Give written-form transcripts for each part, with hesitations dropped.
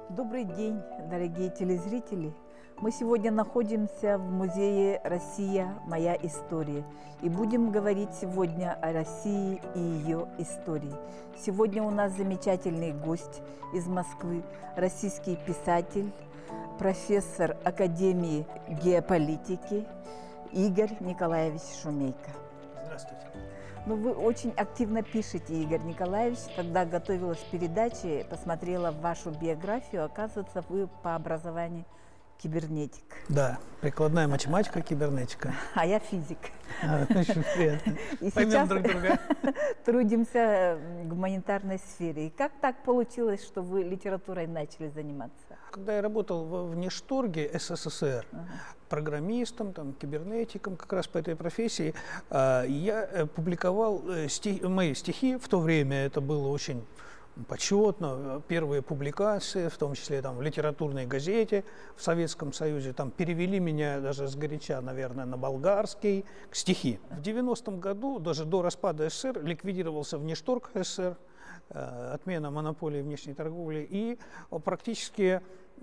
Добрый день, дорогие телезрители! Мы сегодня находимся в музее «Россия. Моя история» и будем говорить сегодня о России и ее истории. Сегодня у нас замечательный гость из Москвы, российский писатель, профессор Академии геополитики Игорь Николаевич Шумейко. Здравствуйте. Ну, вы очень активно пишете, Игорь Николаевич. Когда готовилась к передаче, посмотрела вашу биографию, оказывается, вы по образованию кибернетик. Да, прикладная математика, кибернетика. А я физик. Очень приятно. И Поймем сейчас друг друга. трудимся в гуманитарной сфере. И как так получилось, что вы литературой начали заниматься? Когда я работал в Внешторге СССР, программистом, кибернетиком, как раз по этой профессии, я публиковал мои стихи. В то время это было очень почетно. Первые публикации, в том числе в литературной газете в Советском Союзе, перевели меня даже сгоряча, наверное, на болгарский, стихи. В 90-м году, даже до распада СССР, ликвидировался Внешторг СССР, отмена монополии внешней торговли, и практически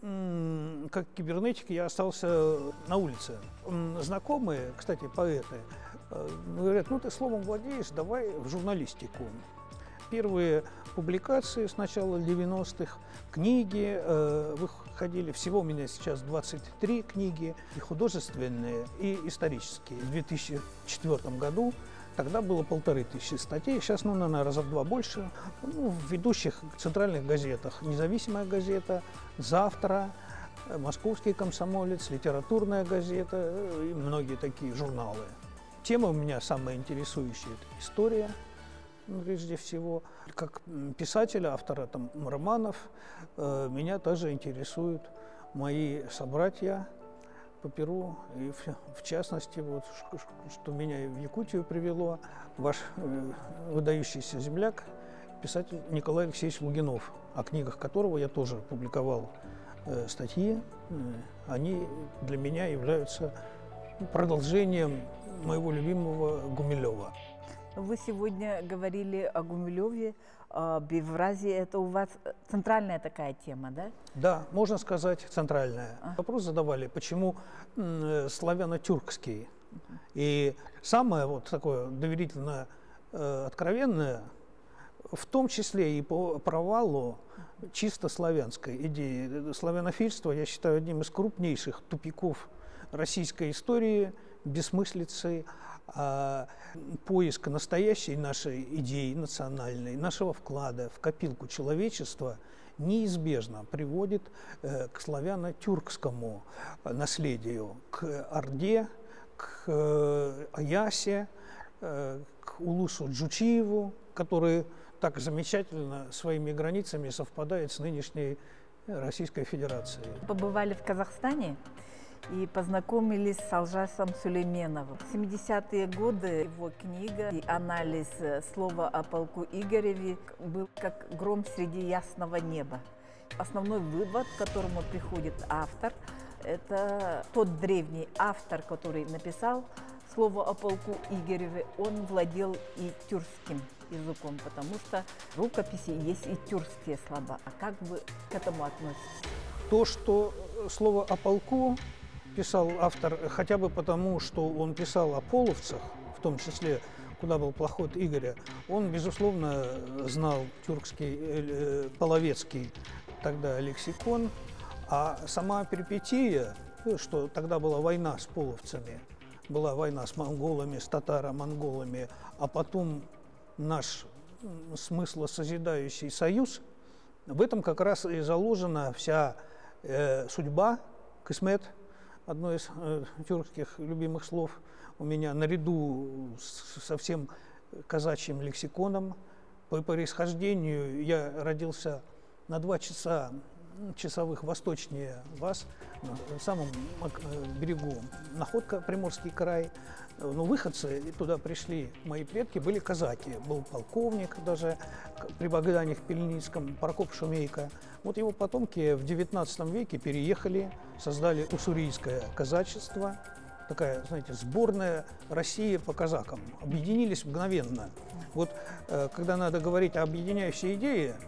как кибернетик я остался на улице. Знакомые, кстати, поэты, говорят: ну ты словом владеешь, давай в журналистику. Первые публикации с начала 90-х, книги выходили, всего у меня сейчас 23 книги, и художественные, и исторические. В 2004 году тогда было 1500 статей, сейчас, наверное, раза в два больше. В ведущих центральных газетах: «Независимая газета», «Завтра», «Московский комсомолец», «Литературная газета» и многие такие журналы. Тема у меня самая интересующая – это история. Прежде всего, как писателя, автора романов, меня также интересуют мои собратья по Перу, и в частности, что меня в Якутию привело, ваш выдающийся земляк, писатель Николай Алексеевич Лугинов, о книгах которого я тоже публиковал статьи. Они для меня являются продолжением моего любимого Гумилева. Вы сегодня говорили о Гумилеве, об Евразии. Это у вас центральная такая тема, да? Да, можно сказать, центральная. Вопрос задавали, почему славяно-тюркский. И самое такое доверительно откровенное, в том числе и по провалу чисто славянской идеи. Славянофильство я считаю одним из крупнейших тупиков российской истории, бессмыслицы, поиск настоящей нашей идеи национальной, нашего вклада в копилку человечества неизбежно приводит к славяно-тюркскому наследию, к Орде, к Аясе, к Улусу Джучиеву, который так замечательно своими границами совпадает с нынешней Российской Федерацией. Побывали в Казахстане и познакомились с Алжасом Сулейменовым. В 70-е годы его книга и анализ слова о полку Игореве был как гром среди ясного неба. Основной вывод, к которому приходит автор, это тот древний автор, который написал слово о полку Игореве, он владел и тюркским языком, потому что в рукописи есть и тюркские слова. А как вы к этому относитесь? То, что слово о полку писал автор, хотя бы потому, что он писал о половцах, в том числе, куда был поход Игоря, он, безусловно, знал тюркский, половецкий тогда лексикон, а сама перипетия, что тогда была война с половцами, была война с монголами, с татаро-монголами, а потом наш смыслосозидающий союз, в этом как раз и заложена вся судьба, кисмет, одно из тюркских любимых слов у меня, наряду со всем казачьим лексиконом. По происхождению я родился на 2 часа часовых восточнее вас, на самом берегу Находка, Приморский край. Но выходцы, и туда пришли мои предки, были казаки. Был полковник даже при Богдане Хмельницком, Прокоп Шумейко. Вот его потомки в XIX веке переехали, создали уссурийское казачество, такая, знаете, сборная России по казакам. Объединились мгновенно. Вот когда надо говорить о объединяющей идее,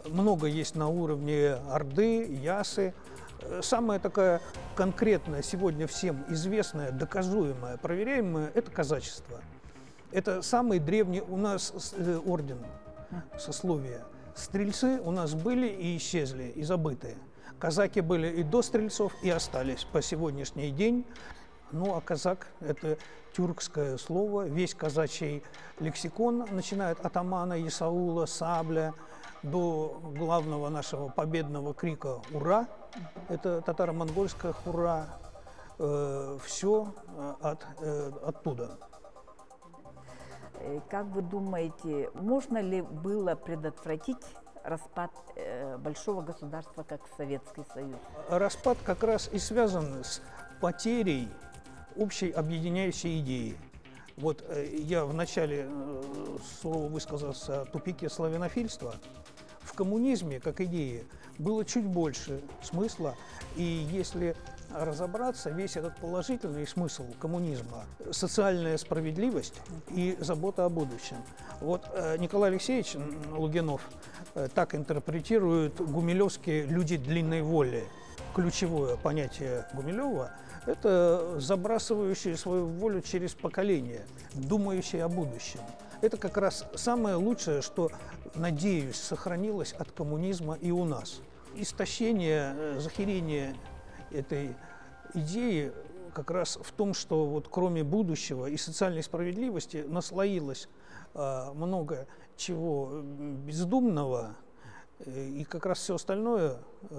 много есть на уровне Орды, Ясы. Самая такая конкретная, сегодня всем известная, доказуемая, проверяемая – это казачество. Это самый древний у нас орден, сословие. Стрельцы у нас были и исчезли, и забытые. Казаки были и до стрельцов, и остались по сегодняшний день. Ну, а казак – это тюркское слово. Весь казачий лексикон, начиная от атамана, Исаула, сабля, до главного нашего победного крика «Ура!» – это татаро-монгольское «Хура». Все оттуда. Как вы думаете, можно ли было предотвратить распад большого государства, как Советский Союз? Распад как раз и связан с потерей общей объединяющей идеи. Вот я вначале сурово высказался о тупике славянофильства. В коммунизме, как идее, было чуть больше смысла, и если разобраться, весь этот положительный смысл коммунизма – социальная справедливость и забота о будущем. Вот Николай Алексеевич Лугинов так интерпретирует гумилевские «люди длинной воли». Ключевое понятие Гумилева – это забрасывающие свою волю через поколение, думающие о будущем. Это как раз самое лучшее, что, надеюсь, сохранилось от коммунизма и у нас. Истощение, захерение этой идеи как раз в том, что вот кроме будущего и социальной справедливости наслоилось много чего бездумного, и как раз все остальное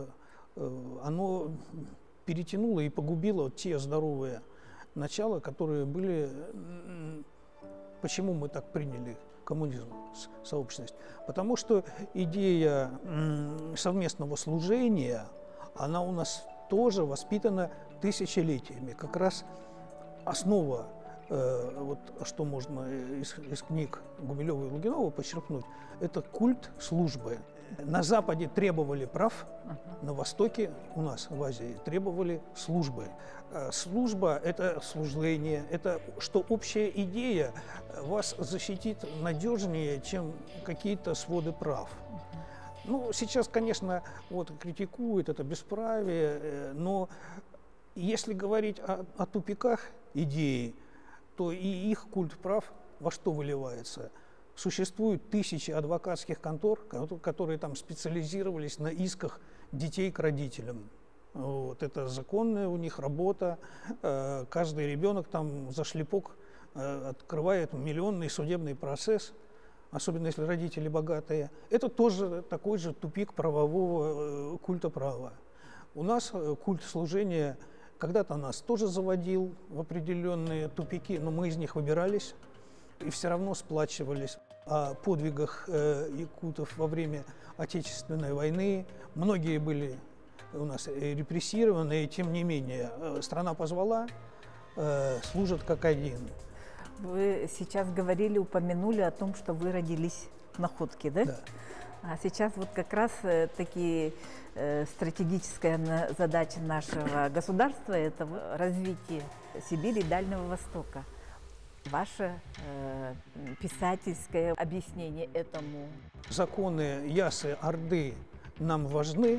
оно перетянуло и погубило те здоровые начала, которые были. Почему мы так приняли коммунизм, сообщность? Потому что идея совместного служения, она у нас тоже воспитана тысячелетиями. Как раз основа, вот что можно из книг Гумилева и Лугинова почерпнуть, это культ службы. На Западе требовали прав, на Востоке, у нас в Азии, требовали службы. Служба – это служение, это что общая идея вас защитит надежнее, чем какие-то своды прав. Ну, сейчас, конечно, вот критикуют это бесправие, но если говорить о тупиках идеи, то и их культ прав во что выливается? Существуют тысячи адвокатских контор, которые там специализировались на исках детей к родителям. Вот, это законная у них работа. Каждый ребенок там за шлепок открывает миллионный судебный процесс, особенно если родители богатые. Это тоже такой же тупик правового культа права. У нас культ служения когда-то нас тоже заводил в определенные тупики, но мы из них выбирались и все равно сплачивались. О подвигах якутов во время Отечественной войны. Многие были у нас репрессированы, и тем не менее страна позвала, служат как один. Вы сейчас говорили, упомянули о том, что вы родились в Находке, да? Да. А сейчас вот как раз такие стратегическая задача нашего государства – это развитие Сибири и Дальнего Востока. Ваше писательское объяснение этому? Законы Ясы, Орды нам важны.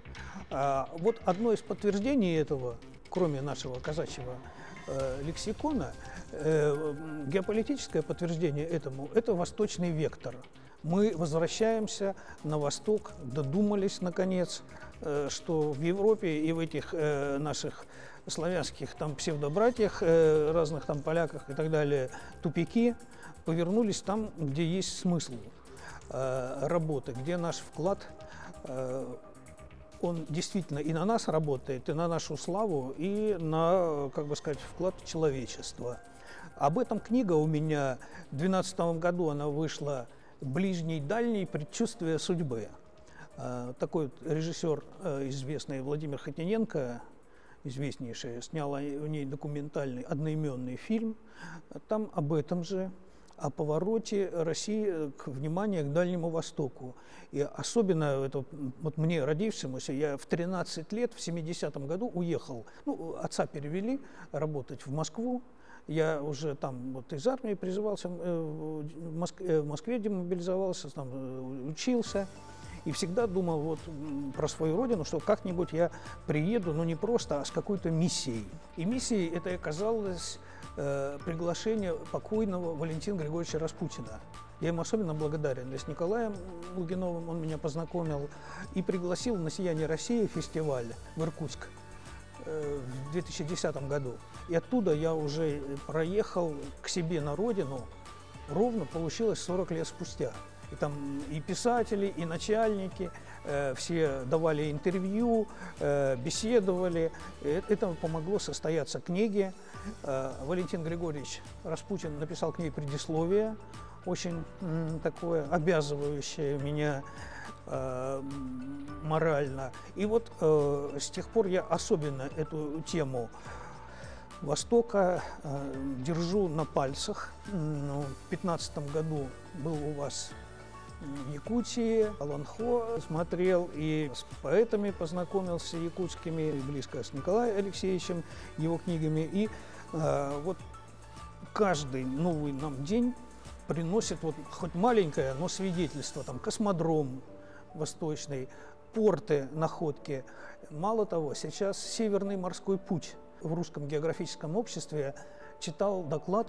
Вот одно из подтверждений этого, кроме нашего казачьего лексикона, геополитическое подтверждение этому – это восточный вектор. Мы возвращаемся на восток, додумались, наконец, что в Европе и в этих наших славянских там псевдобратьях, разных там поляках и так далее, тупики, повернулись там, где есть смысл работы, где наш вклад, он действительно и на нас работает, и на нашу славу, и на, как бы сказать, вклад в человечество. Об этом книга у меня в 2012 году, она вышла «Ближний, дальний. Предчувствие судьбы». Такой вот режиссер известный Владимир Хотиненко, известнейший, снял в ней документальный одноименный фильм. Там об этом же, о повороте России внимания к Дальнему Востоку. И особенно это, вот мне, родившемуся, я в 13 лет, в 70-м году уехал. Ну, отца перевели работать в Москву. Я уже там вот из армии призывался, в Москве демобилизовался, там учился. И всегда думал вот про свою родину, что как-нибудь я приеду, но не просто, а с какой-то миссией. И миссией это оказалось приглашение покойного Валентина Григорьевича Распутина. Я ему особенно благодарен. С Николаем Лугиновым он меня познакомил и пригласил на «Сияние России» фестиваль в Иркутск в 2010 году. И оттуда я уже проехал к себе на родину, ровно получилось 40 лет спустя. И там и писатели, и начальники, все давали интервью, беседовали. Это помогло состояться книге. Валентин Григорьевич Распутин написал к ней предисловие, очень такое обязывающее меня морально. И вот с тех пор я особенно эту тему Востока держу на пальцах. В 2015 году был у вас в Якутии, Аланхо смотрел, и с поэтами познакомился якутскими, и близко с Николаем Алексеевичем, его книгами. И вот каждый новый нам день приносит вот хоть маленькое, но свидетельство, там, космодром восточный, порты, находки. Мало того, сейчас Северный морской путь. В Русском географическом обществе читал доклад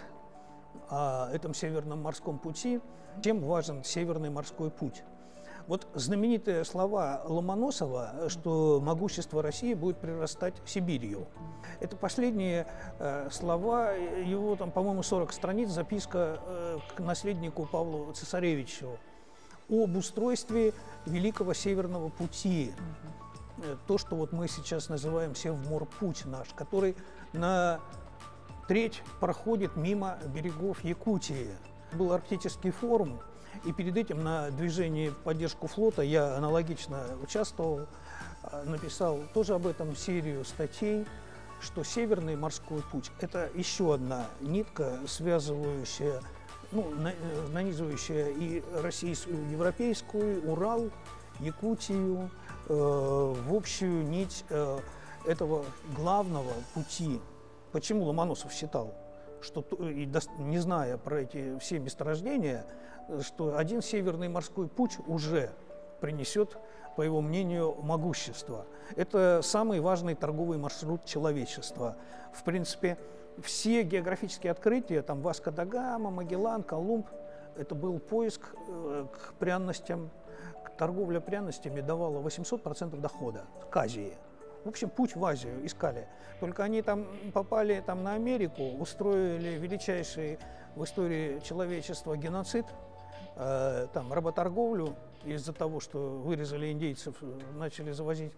о этом Северном морском пути, чем важен Северный морской путь. Вот знаменитые слова Ломоносова, что могущество России будет прирастать Сибирью. Это последние слова, его там, по-моему, 40 страниц, записка к наследнику Павлу Цесаревичу об устройстве Великого Северного пути. То, что вот мы сейчас называем Севморпуть наш, который на треть проходит мимо берегов Якутии. Был арктический форум, и перед этим на движении в поддержку флота я аналогично участвовал, написал тоже об этом серию статей, что Северный морской путь – это еще одна нитка, связывающая, нанизывающая и российскую, европейскую, Урал, Якутию, в общую нить этого главного пути. Почему Ломоносов считал, что, не зная про эти все месторождения, что один Северный морской путь уже принесет, по его мнению, могущество. Это самый важный торговый маршрут человечества. В принципе, все географические открытия, там Васко да Гама, Магеллан, Колумб, это был поиск к пряностям. Торговля пряностями давала 800% дохода к Азии. В общем, путь в Азию искали. Только они там попали на Америку, устроили величайший в истории человечества геноцид, там работорговлю из-за того, что вырезали индейцев, начали завозить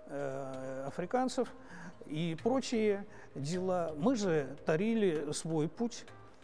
африканцев и прочие дела. Мы же тарили свой путь,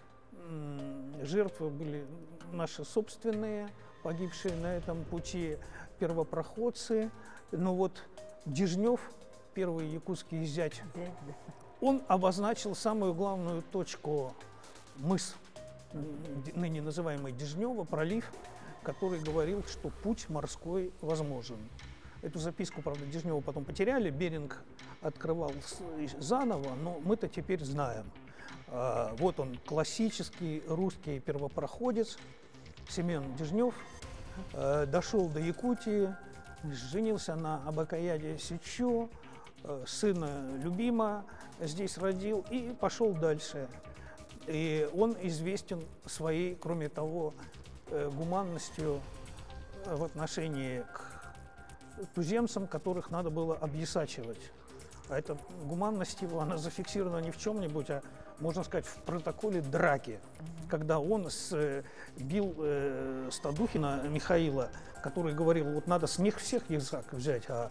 жертвы были наши собственные, погибшие на этом пути первопроходцы. Но вот Дежнев, первый якутский зять, он обозначил самую главную точку, мыс, ныне называемый Дежнево, пролив, который говорил, что путь морской возможен. Эту записку, правда, Дежнева потом потеряли, Беринг открывал заново, но мы-то теперь знаем. Вот он, классический русский первопроходец, Семен Дежнев, дошел до Якутии, женился на Абакаяде Сичу, сына Любима здесь родил и пошел дальше. И он известен своей, кроме того, гуманностью в отношении к туземцам, которых надо было объясачивать. А эта гуманность его, она зафиксирована не в чем-нибудь, а, можно сказать, в протоколе драки, когда он бил Стадухина Михаила, который говорил, вот надо с них всех язык взять, а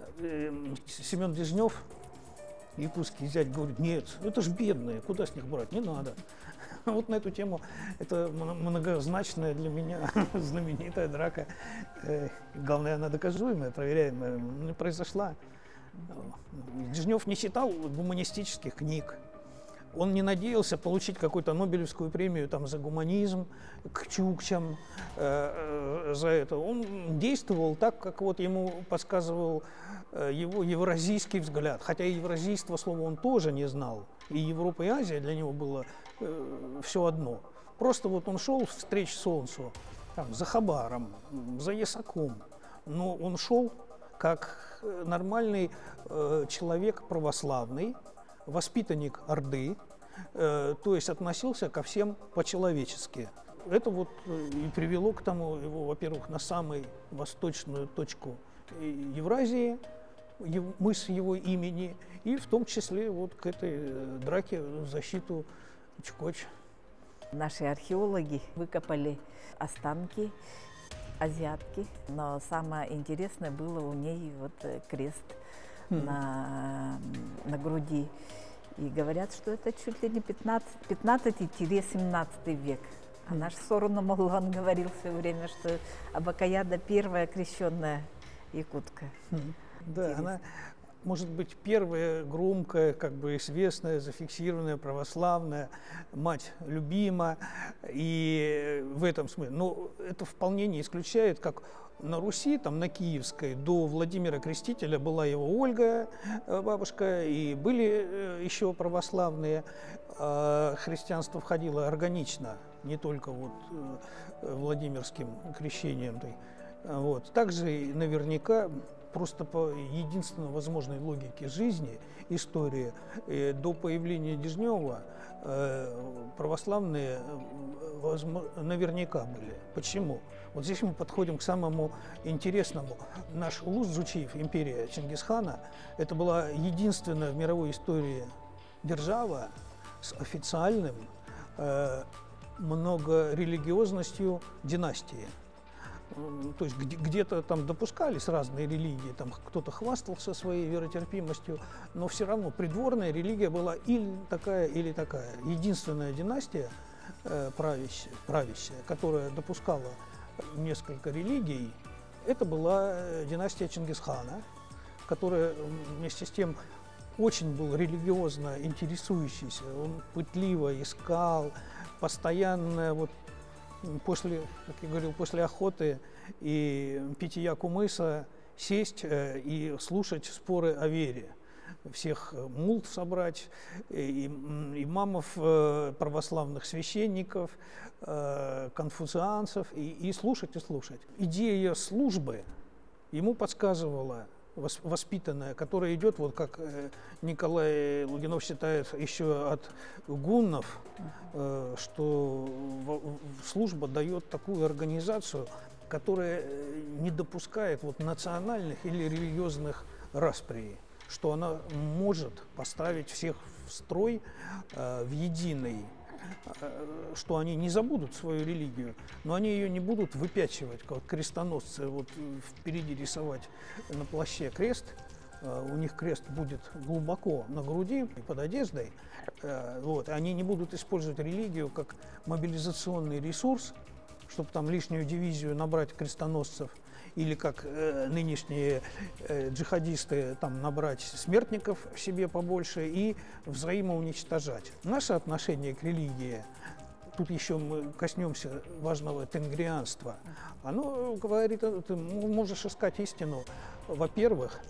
Семен Дежнев, якутский зять, говорит, нет, это ж бедные, куда с них брать, не надо. Вот на эту тему, это многозначная для меня знаменитая драка, главное, она доказуемая, проверяемая, не произошла. Дежнев не читал гуманистических книг, он не надеялся получить какую-то Нобелевскую премию там, за гуманизм, к чукчам, за это. Он действовал так, как вот ему подсказывал его евразийский взгляд. Хотя и евразийство слова он тоже не знал. И Европа, и Азия для него было все одно. Просто вот он шел встреч солнцу там, за Хабаром, за Ясаком. но он шел как нормальный человек православный, воспитанник Орды, то есть относился ко всем по-человечески. Это вот и привело к тому, его, во-первых, на самую восточную точку Евразии, мыс его имени, и в том числе вот к этой драке в защиту Чукотки. Наши археологи выкопали останки азиатки, но самое интересное было у ней вот крест на груди. И говорят, что это чуть ли не 15-17 век. А наш Сорону Моллан говорил все время, что Абакаяда первая крещенная якутка. Да, она, может быть, первая громкая, как бы известная, зафиксированная православная, мать любима, и в этом смысле. Но это вполне не исключает, как на Руси, там на Киевской, до Владимира Крестителя была его Ольга, бабушка, и были еще православные. Христианство входило органично, не только вот Владимирским крещением. Вот. Также наверняка просто по единственно возможной логике жизни, истории, до появления Дежнева православные наверняка были. Почему? Вот здесь мы подходим к самому интересному. Наш улус Джучиев, империя Чингисхана, это была единственная в мировой истории держава с официальным многорелигиозностью династии. То есть где-то там допускались разные религии, там кто-то хвастался своей веротерпимостью, но все равно придворная религия была или такая, или такая. Единственная династия правящая, которая допускала несколько религий, это была династия Чингисхана, которая вместе с тем очень был религиозно интересующийся, он пытливо искал, постоянно вот после, как я говорил, после охоты и питья кумыса сесть и слушать споры о вере. Всех мулт собрать, имамов, православных священников, конфуцианцев, и слушать, и слушать. Идея службы ему подсказывала воспитанная, которая идет, вот как Николай Логинов считает, еще от гуннов, что служба дает такую организацию, которая не допускает вот национальных или религиозных расприй, что она может поставить всех в строй в единый, что они не забудут свою религию, но они ее не будут выпячивать, как крестоносцы, вот впереди рисовать на плаще крест. У них крест будет глубоко на груди и под одеждой. Вот. Они не будут использовать религию как мобилизационный ресурс, чтобы там лишнюю дивизию набрать крестоносцев, или как нынешние джихадисты там набрать смертников в себе побольше и взаимоуничтожать. Наше отношение к религии, тут еще мы коснемся важного тенгрианства, оно говорит, ты можешь искать истину, во-первых,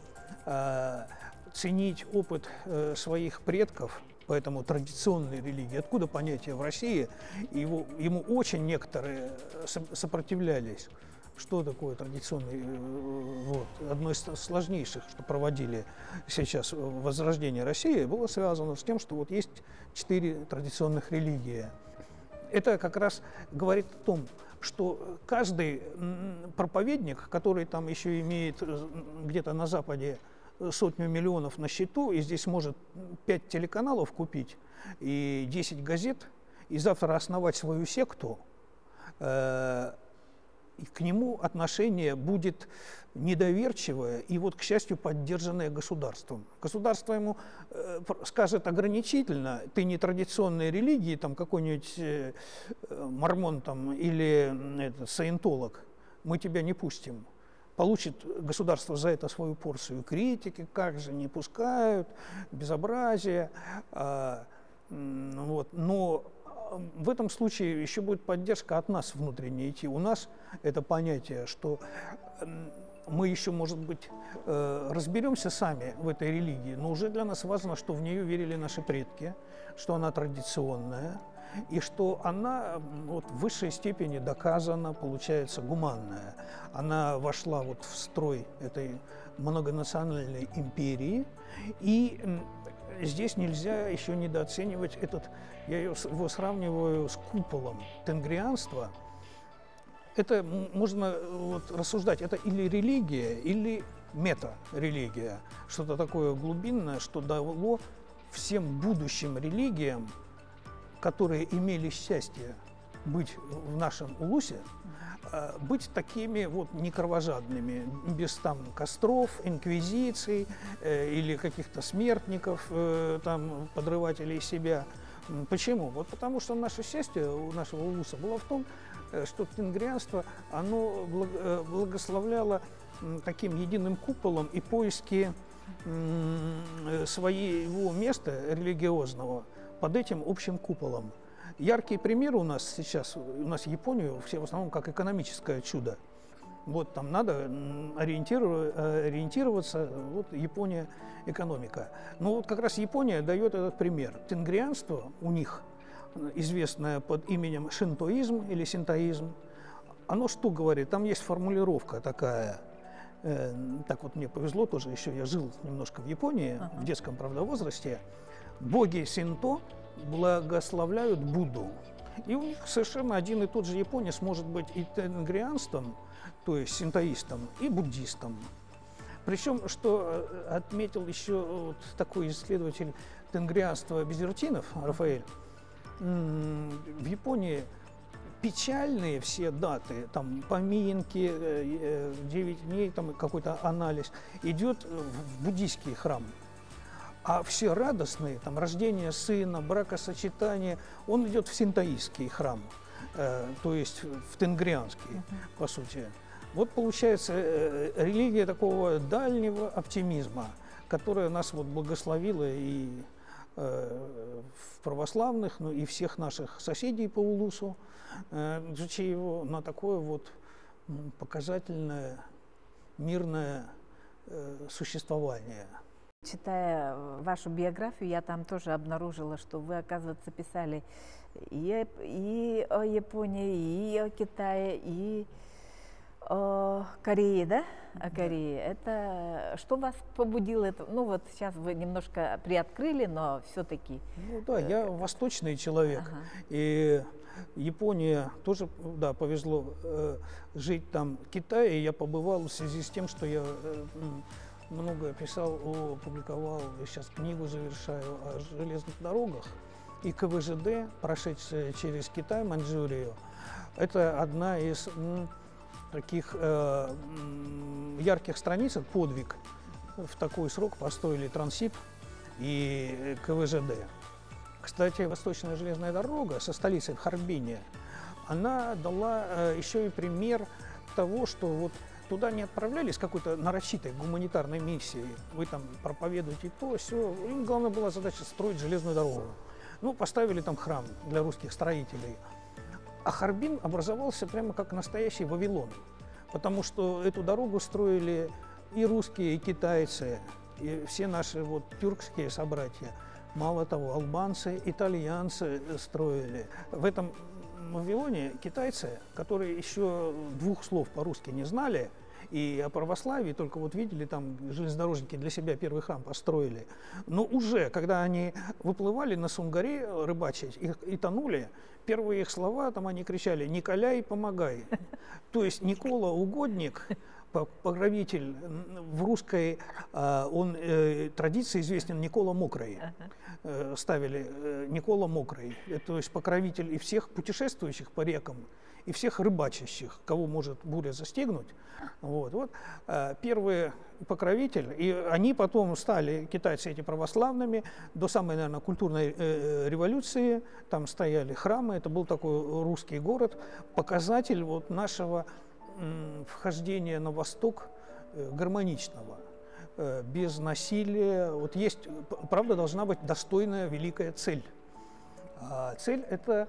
ценить опыт своих предков, поэтому традиционной религии. Откуда понятие в России? Ему очень некоторые сопротивлялись. Что такое традиционный? Вот. Одно из сложнейших, что проводили сейчас возрождение России, было связано с тем, что вот есть 4 традиционных религии. Это как раз говорит о том, что каждый проповедник, который там еще имеет где-то на Западе сотню миллионов на счету, и здесь может 5 телеканалов купить и 10 газет, и завтра основать свою секту, и к нему отношение будет недоверчивое и, вот, к счастью, поддержанное государством. Государство ему скажет ограничительно: ты не традиционной религии, там какой-нибудь мормон там, или саентолог, мы тебя не пустим. Получит государство за это свою порцию критики, как же не пускают, безобразие. Вот. Но в этом случае еще будет поддержка от нас внутренне идти. У нас это понятие, что мы еще, может быть, разберемся сами в этой религии, но уже для нас важно, что в нее верили наши предки, что она традиционная, и что она вот в высшей степени доказана, получается, гуманная. Она вошла вот в строй этой многонациональной империи, и здесь нельзя еще недооценивать я его сравниваю с куполом тенгрианства. Это можно вот рассуждать, это или религия, или мета-религия, что-то такое глубинное, что дало всем будущим религиям, которые имели счастье быть в нашем улусе, быть такими вот некровожадными, без там костров, инквизиций или каких-то смертников, там, подрывателей себя. Почему? Вот потому что наше счастье у нашего улуса было в том, что тенгрианство, оно благословляло таким единым куполом и поиски своего места религиозного под этим общим куполом. Яркий пример у нас сейчас, Японию все в основном как экономическое чудо. Вот там надо ориентироваться, вот Япония экономика. Но вот как раз Япония дает этот пример. Тенгрианство у них, известное под именем шинтоизм или синтоизм, оно что говорит? Там есть формулировка такая. Так вот мне повезло тоже, еще я жил немножко в Японии, в детском, правда, возрасте. Боги синто благословляют Будду. И у них совершенно один и тот же японец может быть и тенгрианством, то есть синтоистом, и буддистом. Причем, что отметил еще вот такой исследователь тенгрианства Безертинов, Рафаэль, в Японии печальные все даты, там поминки, 9 дней, там какой-то анализ, идет в буддийский храм. А все радостные, там рождение сына, бракосочетание, он идет в синтоистский храм, то есть в тенгрианский, по сути. Вот получается религия такого дальнего оптимизма, которая нас вот благословила и в православных, ну и всех наших соседей по улусу, Джучиеву, на такое вот показательное мирное существование. Читая вашу биографию, я там тоже обнаружила, что вы, оказывается, писали и о Японии, и о Китае, и о Корее, да? О Корее. Это что вас побудило? Это, ну вот сейчас вы немножко приоткрыли, но все-таки. Ну да, я восточный человек, и Япония тоже, да, повезло жить там. В Китае я побывал в связи с тем, что я много писал, публиковал, сейчас книгу завершаю о железных дорогах. И КВЖД, прошедшая через Китай, Маньчжурию, это одна из таких ярких страниц, подвиг. В такой срок построили Транссиб и КВЖД. Кстати, Восточная железная дорога со столицей в Харбине, она дала еще и пример того, что вот туда не отправлялись какой-то нарочитой гуманитарной миссией. Вы там проповедуете то, все. Им главная была задача строить железную дорогу. Ну, поставили там храм для русских строителей. А Харбин образовался прямо как настоящий Вавилон. Потому что эту дорогу строили и русские, и китайцы, и все наши вот тюркские собратья. Мало того, албанцы, итальянцы строили. В этом Вавилоне китайцы, которые еще двух слов по-русски не знали, и о православии только вот видели, там железнодорожники для себя первый храм построили. Но уже, когда они выплывали на Сунгаре рыбачить и тонули, первые их слова, там они кричали «Николяй, помогай». То есть Никола Угодник, покровитель в русской традиции известен Никола Мокрый. Ставили Никола Мокрый, то есть покровитель и всех путешествующих по рекам, и всех рыбачащих, кого может буря застигнуть. Вот. Первый покровитель, и они потом стали, китайцы эти, православными, до самой, наверное, культурной революции, там стояли храмы, это был такой русский город, показатель вот нашего вхождения на восток гармоничного, без насилия. Вот есть, правда, должна быть достойная великая цель. А цель – это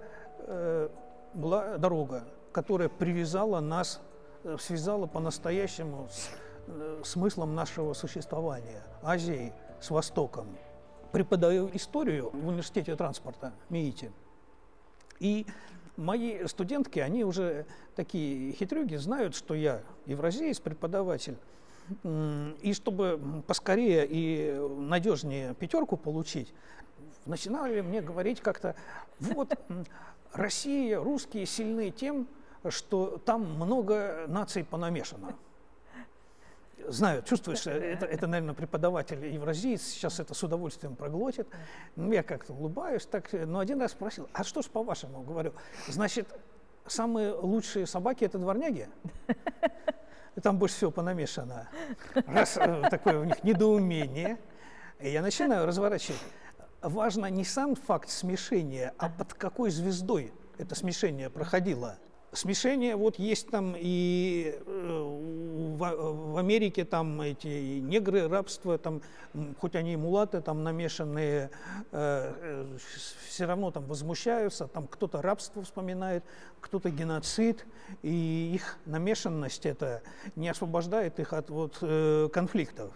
была дорога, которая привязала нас, связала по-настоящему с смыслом нашего существования, Азией с Востоком. Преподаю историю в университете транспорта МИИТе. И мои студентки, они уже такие хитрюги, знают, что я евразиец, преподаватель. И чтобы поскорее и надежнее пятерку получить, начинали мне говорить как-то, вот, Россия, русские сильны тем, что там много наций понамешано. Знаю, чувствуешь, это, наверное, преподаватель евразиец, сейчас это с удовольствием проглотит. Ну, я как-то улыбаюсь, так, но один раз спросил, а что ж по-вашему? Говорю, значит, самые лучшие собаки – это дворняги? И там больше всего понамешано. Раз такое у них недоумение, и я начинаю разворачивать. Важно не сам факт смешения, а под какой звездой это смешение проходило. Смешение вот есть там и в Америке там эти негры, рабство, там, хоть они и мулаты там намешанные, все равно там возмущаются, там кто-то рабство вспоминает, кто-то геноцид, и их намешанность это не освобождает их от вот, конфликтов.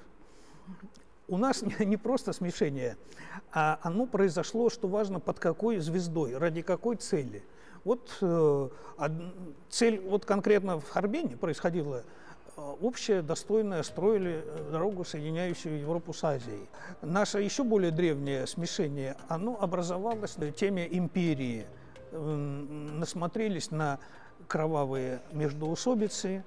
У нас не просто смешение, а оно произошло, что важно, под какой звездой, ради какой цели. Вот цель вот конкретно в Харбине происходила общая, достойная, строили дорогу, соединяющую Европу с Азией. Наше еще более древнее смешение, оно образовалось в теме империи. Насмотрелись на кровавые междоусобицы,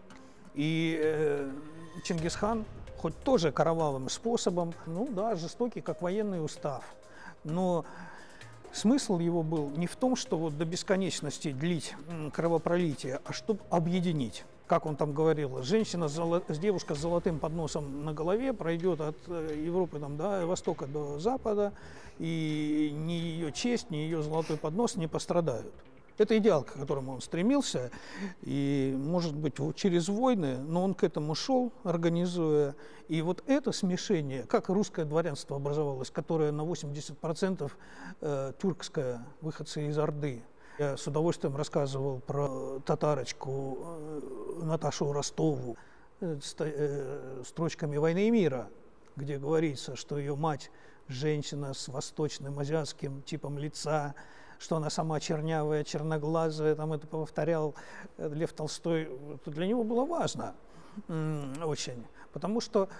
и Чингисхан, хоть тоже кровавым способом, ну да, жестокий, как военный устав, но смысл его был не в том, что вот до бесконечности длить кровопролитие, а чтобы объединить. Как он там говорил, девушка с золотым подносом на голове пройдет от Европы там, до Востока до Запада, и ни ее честь, ни ее золотой поднос не пострадают. Это идеал, к которому он стремился, и, может быть, через войны, но он к этому шел, организуя. И вот это смешение, как русское дворянство образовалось, которое на 80% тюркское, выходцы из Орды. Я с удовольствием рассказывал про татарочку Наташу Ростову строчками «Войны и мира», где говорится, что ее мать – женщина с восточным азиатским типом лица, что она сама чернявая, черноглазая, там это повторял Лев Толстой. Это для него было важно очень, потому что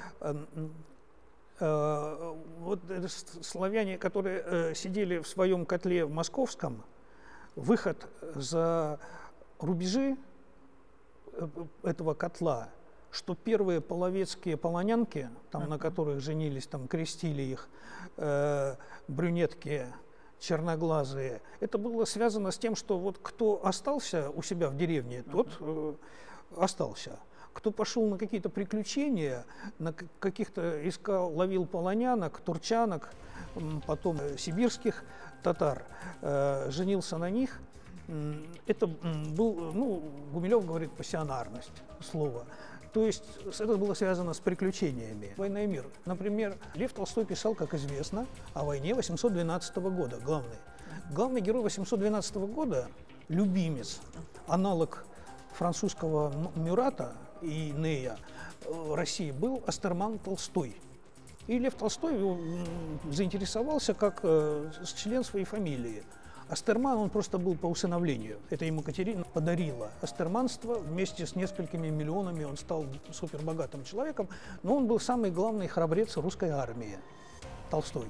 вот славяне, которые сидели в своем котле в московском, выход за рубежи этого котла, что первые половецкие полонянки, там, на которых женились, там, крестили их, брюнетки, черноглазые, это было связано с тем, что вот кто остался у себя в деревне, тот остался. Кто пошел на какие-то приключения, на каких-то ловил полонянок, турчанок, потом сибирских татар, женился на них, это был, ну, Гумилев говорит, пассионарность слова. То есть это было связано с приключениями. «Война и мир». Например, Лев Толстой писал, как известно, о войне 812 года, главный. Главный герой 812 года, любимец, аналог французского Мюрата и Нея России, был Астерман Толстой. И Лев Толстой заинтересовался как член своей фамилии. Астерман, он просто был по усыновлению. Это ему Катерина подарила. Астерманство вместе с несколькими миллионами, он стал супербогатым человеком, но он был самый главный храбрец русской армии, Толстой.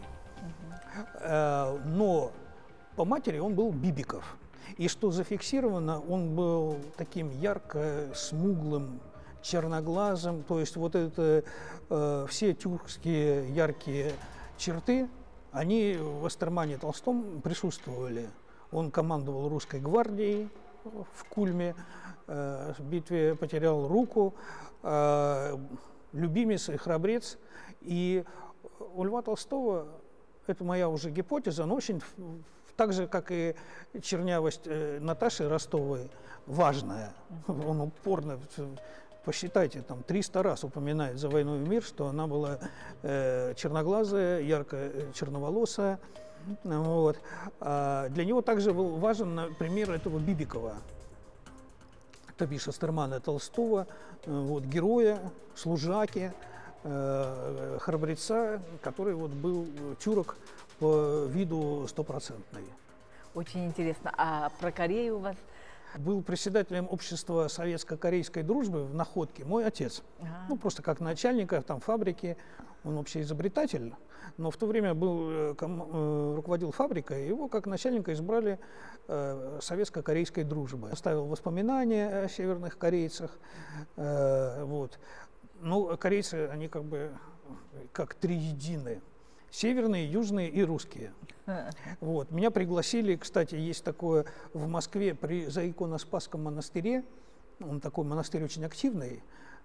Но по матери он был Бибиков. И что зафиксировано, он был таким ярко смуглым, черноглазым, то есть вот это все тюркские яркие черты, они в Астермане Толстом присутствовали. Он командовал русской гвардией в Кульме, в битве потерял руку, любимец и храбрец. И у Льва Толстого, это моя уже гипотеза, но очень, так же, как и чернявость Наташи Ростовой, важная. Он упорно, посчитайте, там 300 раз упоминает за «Войну и мир», что она была черноглазая, ярко черноволосая. Вот. Для него также был важен, например, этого Бибикова, то бишь Астермана Толстого, вот, героя, служаки, храбреца, который вот был тюрок по виду стопроцентный. Очень интересно. А про Корею у вас? Был председателем общества советско-корейской дружбы в Находке мой отец. Ну, просто как начальника там фабрики, он вообще изобретатель, но в то время был, руководил фабрикой, его как начальника избрали советско-корейской дружбы. Оставил воспоминания о северных корейцах. Вот. Ну, корейцы, они как бы как триедины. Северные, южные и русские. Вот. Меня пригласили, кстати, есть такое в Москве при Заиконоспасском монастыре, он такой монастырь очень активный,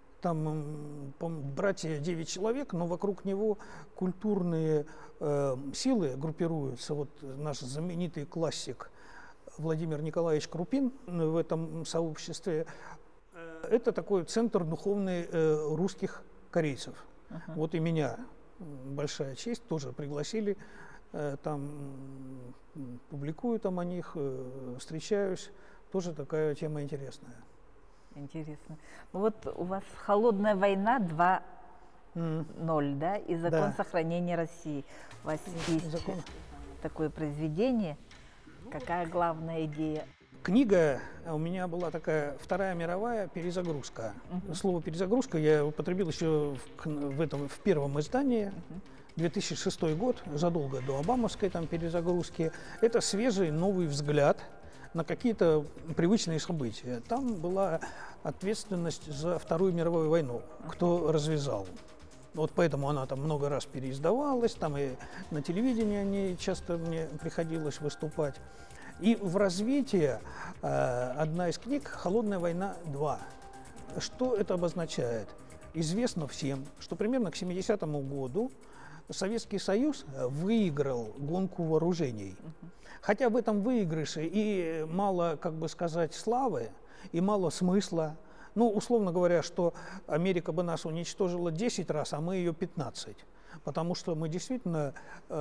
там братья 9 человек, но вокруг него культурные силы группируются. Вот наш знаменитый классик Владимир Николаевич Крупин в этом сообществе. Это такой центр духовный русских корейцев. Вот и меня, большая честь, тоже пригласили. Там публикую там о них, встречаюсь. Тоже такая тема интересная. Интересно. Ну вот у вас «Холодная война» 2.0, да? И «Закон сохранения России». У вас есть такое произведение. Какая главная идея? Книга у меня была такая «Вторая мировая перезагрузка». Слово «перезагрузка» я употребил еще в первом издании. 2006 год, задолго до обамовской там перезагрузки. Это свежий новый взгляд на какие-то привычные события. Там была ответственность за Вторую мировую войну, кто развязал. Вот поэтому она там много раз переиздавалась, там и на телевидении о ней часто мне приходилось выступать. И в развитии одна из книг «Холодная война 2». Что это обозначает? Известно всем, что примерно к 70-му году Советский Союз выиграл гонку вооружений. Хотя в этом выигрыше и мало, как бы сказать, славы, и мало смысла. Ну, условно говоря, что Америка бы нас уничтожила 10 раз, а мы ее 15. Потому что мы действительно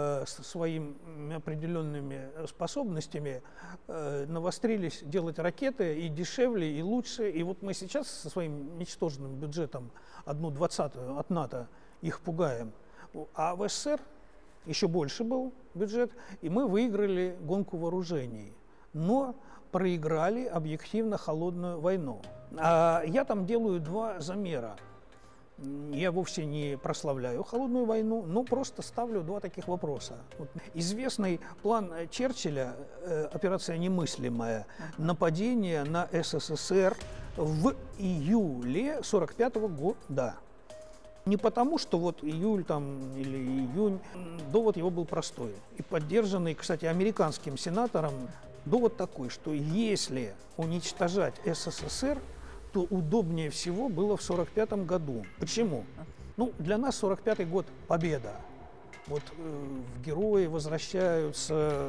своими определенными способностями навострились делать ракеты и дешевле, и лучше. И вот мы сейчас со своим ничтожным бюджетом 1/20 от НАТО их пугаем. А в СССР еще больше был бюджет, и мы выиграли гонку вооружений, но проиграли объективно холодную войну. А я там делаю два замера. Я вовсе не прославляю холодную войну, но просто ставлю два таких вопроса. Вот. Известный план Черчилля, операция «Немыслимая», нападение на СССР в июле 1945 года. Не потому, что вот июль там, или июнь, довод его был простой и поддержанный, кстати, американским сенатором. Довод такой, что если уничтожать СССР, то удобнее всего было в 1945 году. Почему? Ну, для нас 1945 год – победа. Вот герои возвращаются,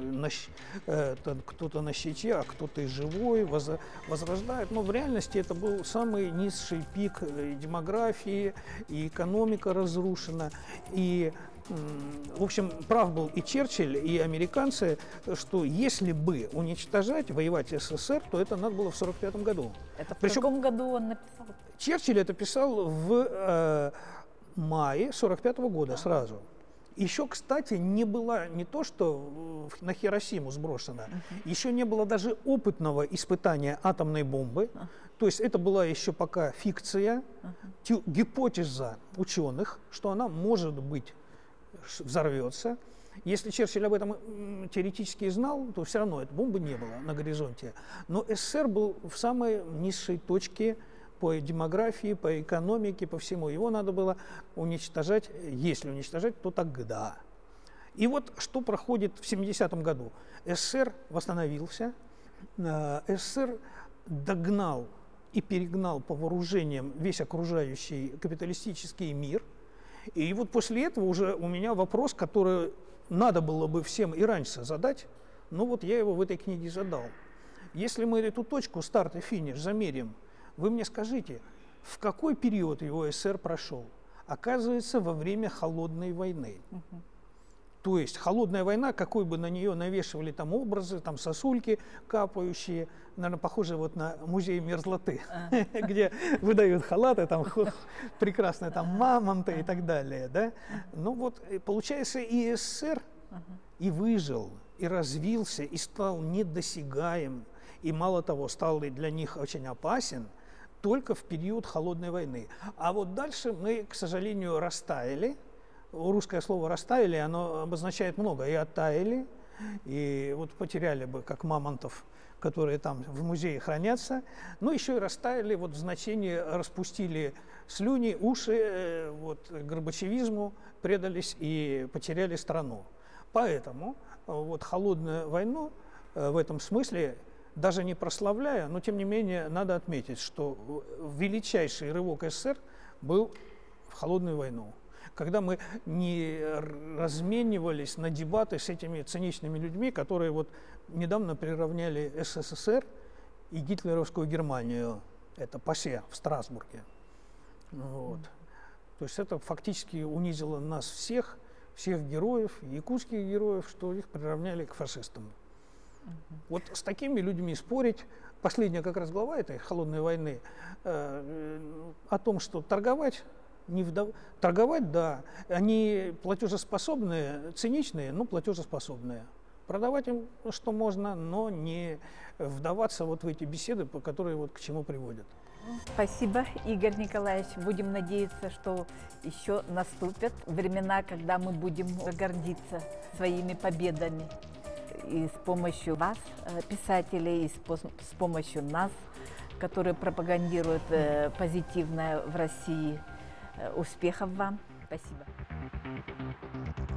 кто-то на щите, а кто-то и живой, возрождают. Но в реальности это был самый низший пик демографии, и экономика разрушена. И, в общем, прав был и Черчилль, и американцы, что если бы уничтожать, воевать СССР, то это надо было в 1945 году. Это в каком году он написал? Черчилль это писал в мае 1945 года сразу. Еще, кстати, не было не то, что на Хиросиму сброшено, еще не было даже опытного испытания атомной бомбы. То есть это была еще пока фикция, гипотеза ученых, что она, может быть, взорвется. Если Черчилль об этом теоретически знал, то все равно этой бомбы не было на горизонте. Но СССР был в самой низшей точке по демографии, по экономике, по всему. Его надо было уничтожать, если уничтожать, то тогда. И вот что проходит в 70-м году. СССР восстановился, СССР догнал и перегнал по вооружениям весь окружающий капиталистический мир. И вот после этого уже у меня вопрос, который надо было бы всем и раньше задать, но вот я его в этой книге задал. Если мы эту точку старт и финиш замерим, вы мне скажите, в какой период его СССР прошел? Оказывается, во время Холодной войны. То есть холодная война, какой бы на нее навешивали там образы, там сосульки капающие, наверное, похоже вот на музей мерзлоты, где выдают халаты, там прекрасные там мамонты и так далее. Да? Ну вот, получается, и СССР и выжил, и развился, и стал недосягаем, и мало того, стал и для них очень опасен только в период Холодной войны. А вот дальше мы, к сожалению, растаяли. Русское слово «растаяли», оно обозначает много. И оттаяли, и вот потеряли бы, как мамонтов, которые там в музее хранятся, но еще и растаяли вот в значении, распустили слюни, уши, вот, горбачевизму предались и потеряли страну. Поэтому вот Холодную войну в этом смысле, даже не прославляя, но тем не менее надо отметить, что величайший рывок СССР был в Холодную войну, когда мы не разменивались на дебаты с этими циничными людьми, которые вот недавно приравняли СССР и гитлеровскую Германию, это ПАСЕ в Страсбурге. Вот. То есть это фактически унизило нас всех героев, якутских героев, что их приравняли к фашистам. Вот с такими людьми спорить, последняя как раз глава этой Холодной войны, о том, что торговать, торговать, да, они платежеспособные, циничные, но платежеспособные. Продавать им что можно, но не вдаваться вот в эти беседы, которые вот к чему приводят. Спасибо, Игорь Николаевич. Будем надеяться, что еще наступят времена, когда мы будем гордиться своими победами. И с помощью вас, писателей, и с помощью нас, которые пропагандируют позитивное в России. Успехов вам. Спасибо.